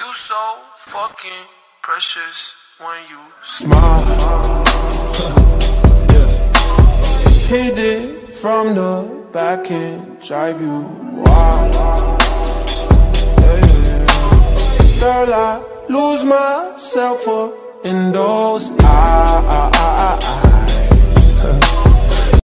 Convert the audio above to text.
You so fucking precious when you smile. Hit it from the back and drive you wild. Girl, I lose myself up in those eyes.